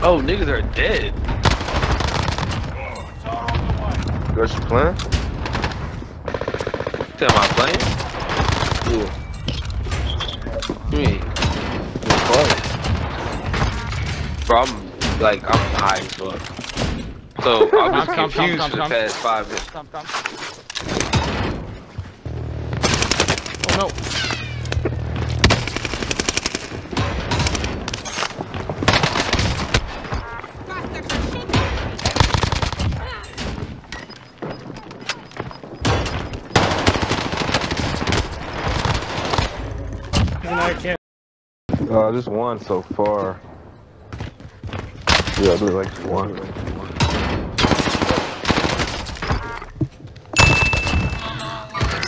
Oh, niggas are dead. Got you playing? Am I playing? Yeah. Me. Bro, I'm high as fuck. So I'm just confused for the past 5 minutes. Oh no. Just one so far. Yeah, I believe like just one.